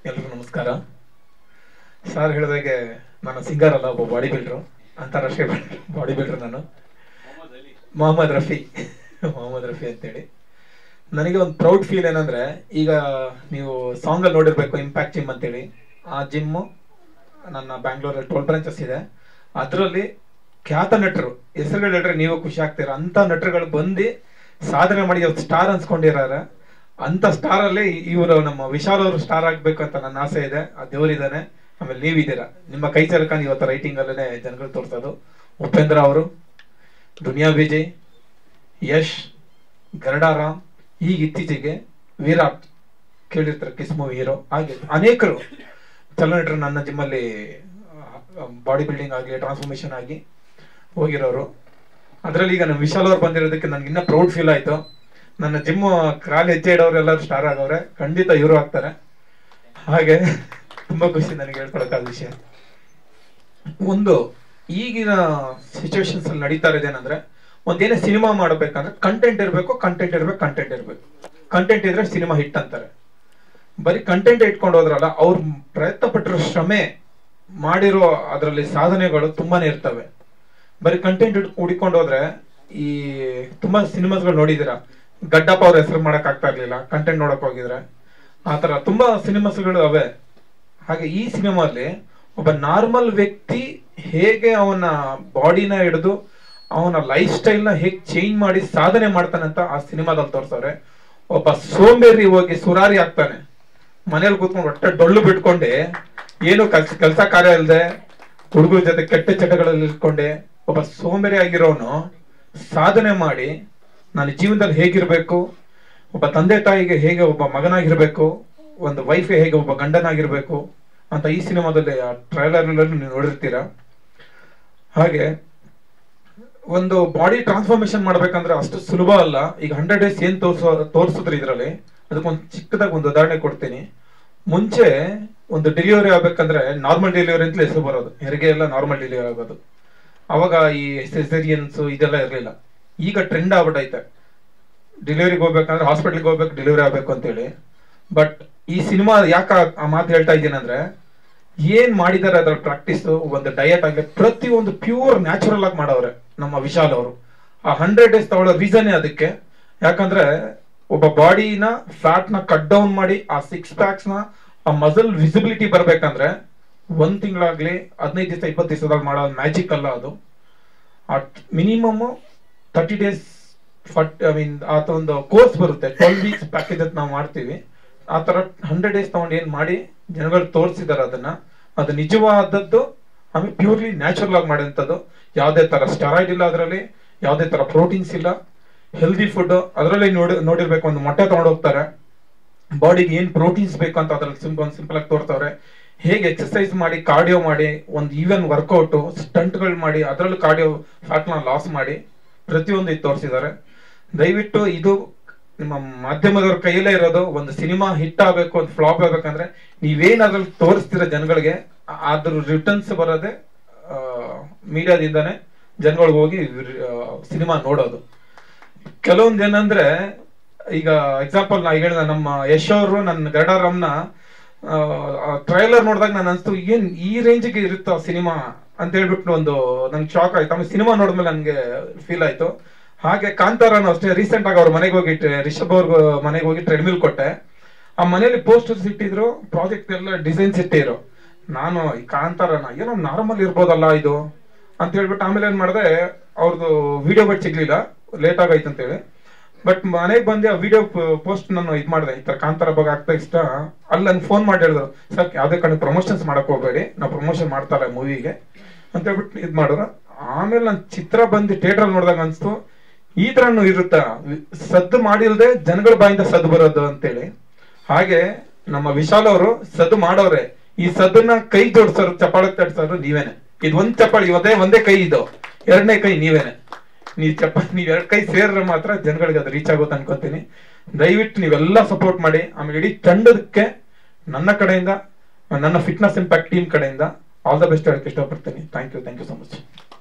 ಎಲ್ರಿಗೂ ನಮಸ್ಕಾರ. ಸರ್ ಹೇಳಿದಾಗೆ ನಾನು ಸಿಂಗರ್ ಅಲ್ಲ, ಒಬ್ಬ ಬಾಡಿ ಬಿಲ್ಡರು, ಅಂತಾರಾಷ್ಟ್ರೀಯ ಬಾಡಿ ಬಿಲ್ಡರ್. ನಾನು ಮೊಹಮ್ಮದ್ ರಫಿ ಅಂತೇಳಿ. ನನಗೆ ಒಂದು ಪ್ರೌಡ್ ಫೀಲ್ ಏನಂದ್ರೆ, ಈಗ ನೀವು ಸಾಂಗಲ್ಲಿ ನೋಡಿರ್ಬೇಕು ಇಂಪ್ಯಾಕ್ಟ್ ಜಿಮ್ ಅಂತೇಳಿ. ಆ ಜಿಮ್ಮು ನನ್ನ ಬ್ಯಾಂಗ್ಳೂರಲ್ಲಿ 12 ಬ್ರಾಂಚಸ್ ಇದೆ. ಅದರಲ್ಲಿ ಖ್ಯಾತ ನಟರು, ಹೆಸರುಗಳು ಹೇಳಿದ್ರೆ ನೀವು ಖುಷಿ ಆಗ್ತೀರ, ಅಂತ ನಟರುಗಳು ಬಂದು ಸಾಧನೆ ಮಾಡಿ ಸ್ಟಾರ್ ಅನ್ಸ್ಕೊಂಡಿರಾರ. ಅಂತ ಸ್ಟಾರ್ ಅಲ್ಲಿ ಇವರು ನಮ್ಮ ವಿಶಾಲ್ ಅವರು ಸ್ಟಾರ್ ಆಗ್ಬೇಕು ಅಂತ ನನ್ನ ಆಸೆ ಇದೆ. ಆ ದೇವರಿದ್ದಾನೆ, ಆಮೇಲೆ ನೀವಿದ್ದೀರಾ. ನಿಮ್ಮ ಕೈ ಚಲಕ ಇವತ್ತು ರೈಟಿಂಗ್ ಅಲ್ಲೇ ಜನಗಳು ತೋರಿಸೋದು. ಉಪೇಂದ್ರ ಅವರು, ದುನಿಯಾ ವಿಜಯ್, ಯಶ್, ಗರಡಾರಾಮ್, ಈಗ ಇತ್ತೀಚೆಗೆ ವಿರಾಟ್ ಕೇಳಿರ್ತಾರೆ, ಕಿಸ್ ಮೂವಿ ಹೀರೋ. ಹಾಗೆ ಅನೇಕರು ಚಲನಟರು ನನ್ನ ಜಿಮ್ಮಲ್ಲಿ ಬಾಡಿ ಬಿಲ್ಡಿಂಗ್ ಆಗಲಿ ಟ್ರಾನ್ಸ್ಫಾರ್ಮೇಶನ್ ಆಗಿ ಹೋಗಿರೋರು. ಅದರಲ್ಲಿ ಈಗ ನಮ್ಮ ವಿಶಾಲ್ ಅವ್ರು ಬಂದಿರೋದಕ್ಕೆ ನನ್ಗೆ ಇನ್ನೂ ಪ್ರೌಡ್ ಫೀಲ್ ಆಯ್ತು. ನನ್ನ ಜಿಮ್ ಕಾಲು ಹೆಜ್ಜೆ ಇಡೋರು ಎಲ್ಲರೂ ಸ್ಟಾರ್ ಆಗವ್ರೆ, ಖಂಡಿತ ಇವರು ಆಗ್ತಾರೆ. ಹಾಗೆ ತುಂಬಾ ಖುಷಿ ನನಗೆ ಹೇಳ್ಕೊಳಕ್ಕಾದ ವಿಷಯ. ಒಂದು ಈಗಿನ ಸಿಚುವೇಶನ್ಸ್ ಅಲ್ಲಿ ನಡೀತಾ ಇರೋದೇನಂದ್ರೆ, ಒಂದೇನೇ ಸಿನಿಮಾ ಮಾಡಬೇಕಂದ್ರೆ ಕಂಟೆಂಟ್ ಇರಬೇಕು. ಕಂಟೆಂಟ್ ಇದ್ರೆ ಸಿನಿಮಾ ಹಿಟ್ ಅಂತಾರೆ. ಬರೀ ಕಂಟೆಂಟ್ ಇಟ್ಕೊಂಡು ಹೋದ್ರಲ್ಲ, ಅವ್ರು ಪ್ರಯತ್ನ ಪಟ್ಟಿರೋ ಶ್ರಮೆ ಮಾಡಿರೋ ಅದರಲ್ಲಿ ಸಾಧನೆಗಳು ತುಂಬಾನೇ ಇರ್ತವೆ. ಬರೀ ಕಂಟೆಂಟ್ ಹುಡ್ಕೊಂಡು ಹೋದ್ರೆ, ಈ ತುಂಬಾ ಸಿನಿಮಾಸ್ಗಳು ನೋಡಿದೀರಾ, ಗಡ್ಡಪ್ಪ ಅವ್ರ ಹೆಸರು ಮಾಡಕ್ ಆಗ್ತಾ ಇರ್ಲಿಲ್ಲ ಕಂಟೆಂಟ್ ನೋಡಕ್ ಹೋಗಿದ್ರೆ. ಆತರ ತುಂಬಾ ಸಿನಿಮಾಸ್ಗಳು ಅವೆ. ಹಾಗೆ ಈ ಸಿನಿಮಾಲ್ಲಿ ಒಬ್ಬ ನಾರ್ಮಲ್ ವ್ಯಕ್ತಿ ಹೇಗೆ ಅವನ ಬಾಡಿನ ಹಿಡಿದು ಅವನ ಲೈಫ್ ಸ್ಟೈಲ್ ನ ಹೇಗೆ ಚೇಂಜ್ ಮಾಡಿ ಸಾಧನೆ ಮಾಡ್ತಾನೆ ಅಂತ ಆ ಸಿನಿಮಾದಲ್ಲಿ ತೋರ್ಸವ್ರೆ. ಒಬ್ಬ ಸೋಂಬೇರಿ ಹೋಗಿ ಸುರಾರಿ ಆಗ್ತಾನೆ, ಮನೇಲಿ ಕೂತ್ಕೊಂಡು ಹೊಟ್ಟೆ ಡೊಳ್ಳು ಬಿಟ್ಕೊಂಡೆ, ಏನು ಕೆಲಸ ಕಾರ್ಯ ಇಲ್ಲದೆ ಹುಡುಗರ ಜೊತೆ ಕೆಟ್ಟ ಚಟಗಳಲ್ಲಿ ಇಟ್ಕೊಂಡೆ ಒಬ್ಬ ಸೋಂಬೇರಿ ಆಗಿರೋನು ಸಾಧನೆ ಮಾಡಿ ನಾನು ಜೀವನದಲ್ಲಿ ಹೇಗಿರ್ಬೇಕು, ಒಬ್ಬ ತಂದೆ ತಾಯಿಗೆ ಹೇಗೆ ಒಬ್ಬ ಮಗನಾಗಿರ್ಬೇಕು, ಒಂದು ವೈಫ್ಗೆ ಹೇಗೆ ಒಬ್ಬ ಗಂಡನಾಗಿರ್ಬೇಕು ಅಂತ ಈ ಸಿನಿಮಾದಲ್ಲಿ ಆ ಟ್ರೈಲರ್ ನೀವು ನೋಡಿರ್ತೀರಾ. ಹಾಗೆ ಒಂದು ಬಾಡಿ ಟ್ರಾನ್ಸ್ಫಾರ್ಮೇಶನ್ ಮಾಡ್ಬೇಕಂದ್ರೆ ಅಷ್ಟು ಸುಲಭ ಅಲ್ಲ. ಈಗ 100 days ಏನ್ ತೋರಿಸಿದ್ರು ಇದರಲ್ಲಿ, ಅದಕ್ಕೊಂದು ಚಿಕ್ಕದಾಗಿ ಒಂದು ಉದಾಹರಣೆ ಕೊಡ್ತೀನಿ. ಮುಂಚೆ ಒಂದು ಡೆಲಿವರಿ ಆಗ್ಬೇಕಂದ್ರೆ ನಾರ್ಮಲ್ ಡೆಲಿವರಿ ಅಂತಲೇ ಹೆಸರು ಬರೋದು, ಹೆರಿಗೆ ಎಲ್ಲ ನಾರ್ಮಲ್ ಡೆಲಿವರಿ ಆಗೋದು. ಅವಾಗ ಈ ಸಿಸೇರಿಯನ್ಸ್ ಇದೆಲ್ಲ ಇರಲಿಲ್ಲ. ಈಗ ಟ್ರೆಂಡ್ ಆಗ್ಬಿಟ್ಟೈತೆ, ಡೆಲಿವರಿಗೆ ಹೋಗ್ಬೇಕಂದ್ರೆ ಹಾಸ್ಪಿಟ್ಲಿಗೆ ಹೋಗ್ಬೇಕು, ಡೆಲಿವರಿ ಆಗ್ಬೇಕು ಅಂತೇಳಿ. ಬಟ್ ಈ ಸಿನಿಮಾ ಯಾಕೆ ಆ ಮಾತು ಹೇಳ್ತಾ ಇದ್ದೀನಿ ಅಂದ್ರೆ, ಏನ್ ಮಾಡಿದಾರೆ ಅದ್ರ ಪ್ರಾಕ್ಟೀಸ್, ಒಂದು ಡಯಟ್ ಆಗಲಿ ಪ್ರತಿಯೊಂದು ಪ್ಯೂರ್ ನ್ಯಾಚುರಲ್ ಆಗಿ ಮಾಡವ್ರೆ ನಮ್ಮ ವಿಶಾಲ್ ಅವರು. ಆ 100 days ತಗೊಳ್ಳೋ ರೀಸನ್ ಅದಕ್ಕೆ. ಯಾಕಂದ್ರೆ ಒಬ್ಬ ಬಾಡಿನ ಫ್ಯಾಟ್ ನ ಕಟ್ ಡೌನ್ ಮಾಡಿ ಆ 6 packs ನ ಆ ಮಸಲ್ ವಿಸಿಬಿಲಿಟಿ ಬರ್ಬೇಕಂದ್ರೆ 1 ತಿಂಗಳಾಗ್ಲಿ 15 ದಿವಸ 20 ದಿವಸದಾಗ ಮಾಡೋ ಮ್ಯಾಜಿಕ್ ಅಲ್ಲ ಅದು. ಮಿನಿಮಮ್ 30 days ಆತ ಒಂದು ಕೋರ್ಸ್ ಬರುತ್ತೆ, 12 weeks ಪ್ಯಾಕೇಜ್ ಅಂತ ನಾವು ಮಾಡ್ತೀವಿ. ಆ ತರ 100 days ತಗೊಂಡು ಏನ್ ಮಾಡಿ ಜನಗಳು ತೋರಿಸಿದಾರೆ ಅದನ್ನ, ಅದು ನಿಜವಾದದ್ದು. ಆಮೇಲೆ ಪ್ಯೂರ್ಲಿ ನ್ಯಾಚುರಲ್ ಆಗಿ ಮಾಡಿದಂಥದ್ದು, ಯಾವುದೇ ತರ ಸ್ಟೆರಾಯ್ಡ್ ಇಲ್ಲ, ಅದರಲ್ಲಿ ಯಾವುದೇ ತರ ಪ್ರೋಟೀನ್ಸ್ ಇಲ್ಲ, ಹೆಲ್ದಿ ಫುಡ್. ಅದರಲ್ಲಿ ನೋಡಿರ್ಬೇಕು, ಒಂದು ಮೊಟ್ಟೆ ತಗೊಂಡು ಹೋಗ್ತಾರೆ, ಬಾಡಿಗೆ ಏನ್ ಪ್ರೋಟೀನ್ಸ್ ಬೇಕು ಅಂತ ಅದ್ರಲ್ಲಿ ಸಿಂಪಲ್ ಆಗಿ ತೋರ್ಸವ್ರೆ. ಹೇಗೆ ಎಕ್ಸರ್ಸೈಸ್ ಮಾಡಿ ಕಾರ್ಡಿಯೋ ಮಾಡಿ ಒಂದು ಈವನ್ ವರ್ಕೌಟ್ ಸ್ಟಂಟ್ಗಳು ಮಾಡಿ ಅದರಲ್ಲೂ ಕಾರ್ಡಿಯೋ ಫ್ಯಾಟ್ ನ ಲಾಸ್ ಮಾಡಿ ಪ್ರತಿಯೊಂದು ಇದು ತೋರಿಸಿದ್ದಾರೆ. ದಯವಿಟ್ಟು ಇದು ನಿಮ್ಮ ಮಾಧ್ಯಮದವ್ರ ಕೈಯಲ್ಲೇ ಇರೋದು. ಒಂದು ಸಿನಿಮಾ ಹಿಟ್ ಆಗ್ಬೇಕು, ಒಂದು ಫ್ಲಾಪ್ ಆಗ್ಬೇಕಂದ್ರೆ ನೀವೇನ್ ಅದ್ರಲ್ಲಿ ತೋರಿಸ್ತೀರ ಜನಗಳಿಗೆ, ಅದ್ರ ರಿಟರ್ನ್ಸ್ ಬರೋದೆ ಮೀಡಿಯಾದಿಂದಾನೆ ಜನಗಳಿಗೆ ಹೋಗಿ ಸಿನಿಮಾ ನೋಡೋದು. ಕೆಲವೊಂದು ಏನಂದ್ರೆ, ಈಗ ಎಕ್ಸಾಂಪಲ್ ನಾ ಹೇಳಿದ ನಮ್ಮ ಯಶ್ ಅವರು ನನ್ನ ಗರಡಾರಾಮ್ನ ಟ್ರೈಲರ್ ನೋಡಿದಾಗ ನಾನು ಅನ್ಸ್ತು, ಏನ್ ಈ ರೇಂಜ್ಗೆ ಇರುತ್ತ ಸಿನಿಮಾ ಅಂತ ಹೇಳ್ಬಿಟ್ಟು ಒಂದು ನನ್ಗೆ ಶಾಕ್ ಆಯ್ತು. ಆಮೇಲೆ ಸಿನಿಮಾ ನೋಡಿದ್ಮೇಲೆ ನನ್ಗೆ ಫೀಲ್ ಆಯ್ತು. ಹಾಗೆ ಕಾಂತಾರನು ಅಷ್ಟೇ, ರೀಸೆಂಟ್ ಆಗಿ ಅವ್ರ ಮನೆಗೆ ಹೋಗಿ ರಿಷಬ್ ಅವ್ರ ಮನೆಗೆ ಹೋಗಿ ಟ್ರೆಡ್ಮಿಲ್ ಕೊಟ್ಟೆ. ಆ ಮನೇಲಿ ಪೋಸ್ಟರ್ಸ್ ಇಟ್ಟಿದ್ರು, ಪ್ರಾಜೆಕ್ಟ್ ಎಲ್ಲ ಡಿಸೈನ್ಸ್ ಇಟ್ಟಿದ್ರು. ನಾನು ಈ ಕಾಂತಾರನ ಏನೋ ನಾರ್ಮಲ್ ಇರ್ಬೋದಲ್ಲ ಇದು ಅಂತ ಹೇಳ್ಬಿಟ್ಟು ಆಮೇಲೆ ಏನ್ ಮಾಡಿದೆ, ಅವ್ರದ್ದು ವಿಡಿಯೋ ಬಟ್ ಸಿಗ್ಲಿಲ್ಲ, ಲೇಟ್ ಆಗೈತೆ ಅಂತೇಳಿ. ಬಟ್ ಮನೆಗೆ ಬಂದು ಆ ವಿಡಿಯೋ ಪೋಸ್ಟ್ ನಾನು ಇದು ಮಾಡಿದೆ, ಈ ತರ ಕಾಂತಾರ ಬಗ್ಗೆ ಆಗ್ತಾ ಇಷ್ಟ. ಅಲ್ಲಿ ನನ್ಗೆ ಫೋನ್ ಮಾಡಿ ಹೇಳಿದ್ರು, ಸರ್ ಯಾವ್ದೇ ಕಡೆ ಪ್ರಮೋಷನ್ಸ್ ಮಾಡಕ್ ಹೋಗ್ಬೇಡಿ, ನಾವು ಪ್ರಮೋಷನ್ ಮಾಡ್ತಾರೆ ಮೂವಿಗೆ ಅಂತ ಹೇಳ್ಬಿಟ್ಟು ಇದು ಮಾಡಿದ್ರು. ಆಮೇಲೆ ನನ್ ಚಿತ್ರ ಬಂದು ಥಿಯೇಟರ್ ನೋಡಿದಾಗ ಅನ್ಸ್ತು, ಈ ತರನು ಇರುತ್ತಾ, ಸದ್ದು ಮಾಡಿಲ್ದೆ ಜನಗಳ ಬಾಯಿಂದ ಸದ್ದು ಬರೋದು ಅಂತೇಳಿ. ಹಾಗೆ ನಮ್ಮ ವಿಶಾಲ್ ಅವರು ಸದ್ದು ಮಾಡೋರೆ, ಈ ಸದ್ದನ್ನ ಕೈ ಜೋಡ್ಸೋರು, ಚಪ್ಪಾಳೆ ತಡ್ಸೋರು ನೀವೇನೆ. ಇದು ಒಂದ್ ಚಪ್ಪಾಳಿ, ಒಂದೇ ಕೈ, ಇದು 2ನೇ ಕೈ ನೀವೇನೆ. ನೀವ್ 2 ಕೈ ಸೇರ್ರೆ ಮಾತ್ರ ಜನಗಳಿಗೆ ಅದು ರೀಚ್ ಆಗುತ್ತೆ ಅನ್ಕೊಂತೀನಿ. ದಯವಿಟ್ಟು ನೀವೆಲ್ಲ ಸಪೋರ್ಟ್ ಮಾಡಿ. ಆಮೇಲೆ ಇಡೀ ತಂಡದಕ್ಕೆ ನನ್ನ ಕಡೆಯಿಂದ, ನನ್ನ ಫಿಟ್ನೆಸ್ ಇಂಪ್ಯಾಕ್ಟ್ ಟೀಮ್ ಕಡೆಯಿಂದ ಆಲ್ ದ ಬೆಸ್ಟ್ ಹೇಳಕ್ ಇಷ್ಟಪಡ್ತೀನಿ. Thank you so much.